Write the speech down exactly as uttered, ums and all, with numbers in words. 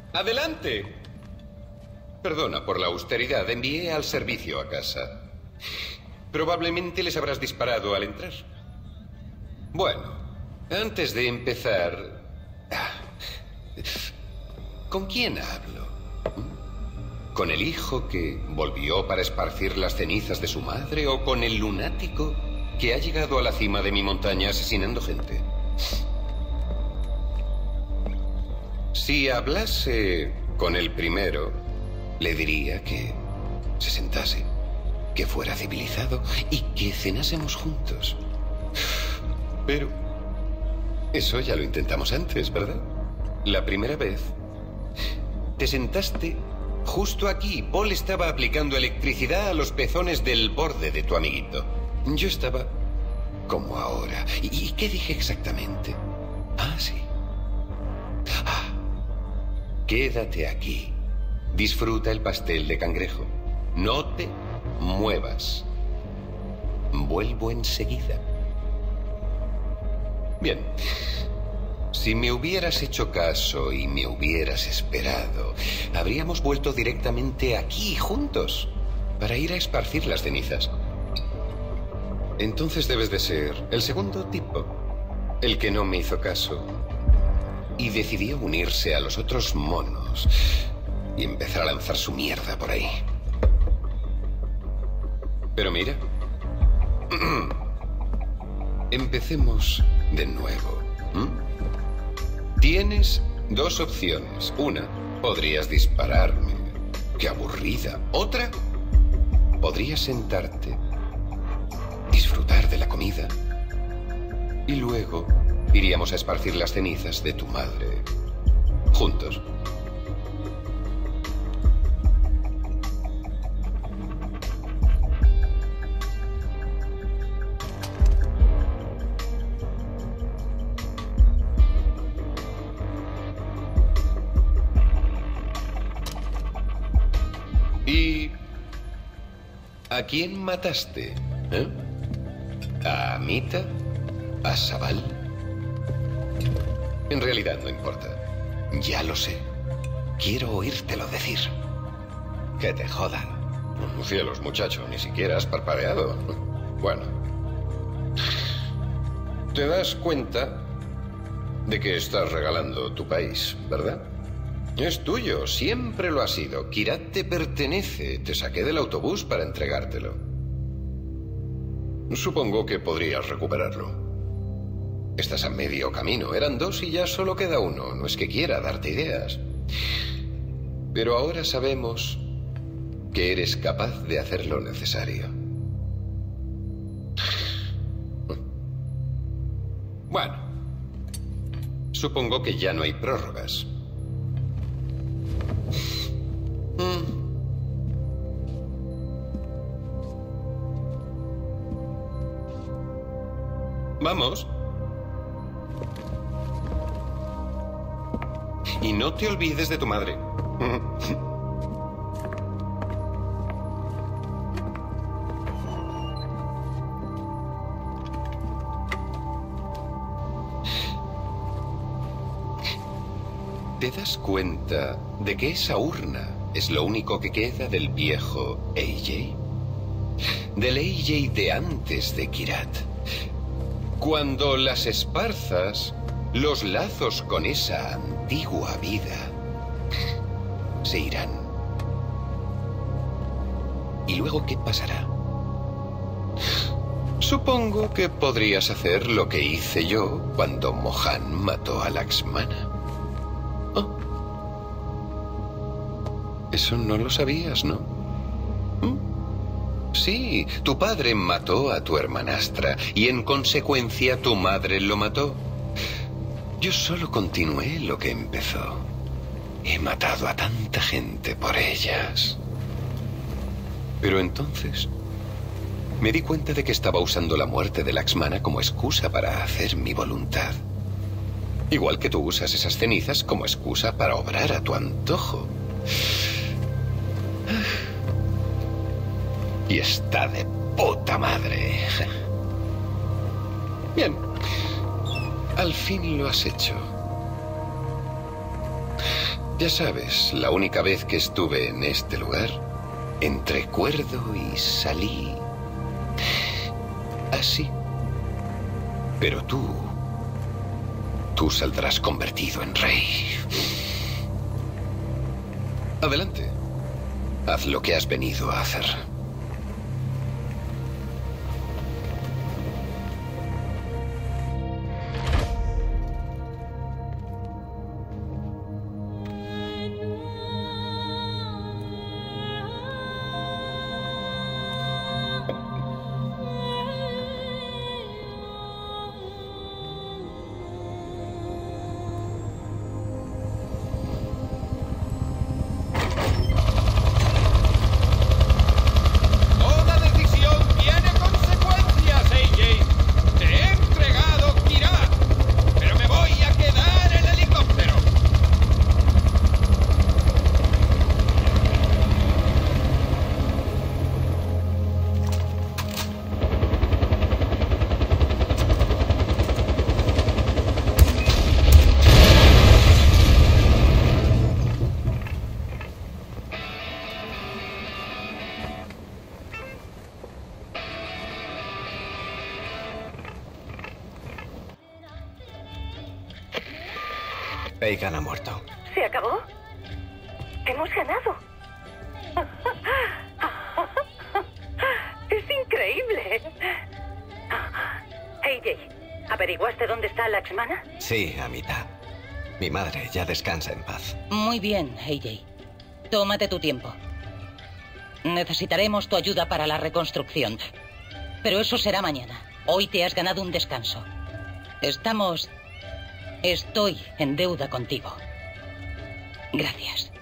¡Adelante! Perdona por la austeridad, envié al servicio a casa. Probablemente les habrás disparado al entrar. Bueno, antes de empezar... ¿Con quién hablo? ¿Con el hijo que volvió para esparcir las cenizas de su madre o con el lunático que ha llegado a la cima de mi montaña asesinando gente? Si hablase con el primero, le diría que se sentase, que fuera civilizado y que cenásemos juntos. Pero eso ya lo intentamos antes, ¿verdad? La primera vez te sentaste justo aquí. Paul estaba aplicando electricidad a los pezones del borde de tu amiguito. Yo estaba como ahora. ¿Y qué dije exactamente? Ah, sí. Ah, quédate aquí. Disfruta el pastel de cangrejo. No te muevas. Vuelvo enseguida. Bien. Si me hubieras hecho caso y me hubieras esperado, habríamos vuelto directamente aquí, juntos, para ir a esparcir las cenizas. Entonces debes de ser el segundo tipo, el que no me hizo caso y decidió unirse a los otros monos y empezar a lanzar su mierda por ahí. Pero mira, empecemos de nuevo. ¿Mm? Tienes dos opciones. Una, podrías dispararme. ¡Qué aburrida! Otra, podrías sentarte, disfrutar de la comida y luego iríamos a esparcir las cenizas de tu madre. Juntos. ¿Y a quién mataste? ¿Eh? ¿A Amita? ¿A Sabal? En realidad no importa. Ya lo sé. Quiero oírtelo decir. Que te jodan. Cielos, muchacho, ni siquiera has parpadeado. Bueno. Te das cuenta de que estás regalando tu país, ¿verdad? Es tuyo, siempre lo ha sido. Kirat te pertenece. Te saqué del autobús para entregártelo. Supongo que podrías recuperarlo. Estás a medio camino. Eran dos y ya solo queda uno. No es que quiera darte ideas. Pero ahora sabemos que eres capaz de hacer lo necesario. Bueno, supongo que ya no hay prórrogas. Vamos. Y no te olvides de tu madre. ¿Te das cuenta de que esa urna es lo único que queda del viejo A J? Del A J de antes de Kirat. Cuando las esparzas, los lazos con esa antigua vida se irán. ¿Y luego qué pasará? Supongo que podrías hacer lo que hice yo cuando Mohan mató a Laxmana. Oh. Eso no lo sabías, ¿no? ¿Mm? Sí, tu padre mató a tu hermanastra y en consecuencia tu madre lo mató. Yo solo continué lo que empezó. He matado a tanta gente por ellas. Pero entonces me di cuenta de que estaba usando la muerte de Laxmana como excusa para hacer mi voluntad. Igual que tú usas esas cenizas como excusa para obrar a tu antojo. Y está de puta madre. Bien. Al fin lo has hecho. Ya sabes, la única vez que estuve en este lugar, entré cuerdo y salí así. Pero tú, tú saldrás convertido en rey. Adelante. Haz lo que has venido a hacer. Aegon ha muerto. ¿Se acabó? ¡Hemos ganado! ¡Es increíble! A J, ¿averiguaste dónde está Laxmana? Sí, Amita. Mi madre ya descansa en paz. Muy bien, A J. Tómate tu tiempo. Necesitaremos tu ayuda para la reconstrucción. Pero eso será mañana. Hoy te has ganado un descanso. Estamos... Estoy en deuda contigo. Gracias.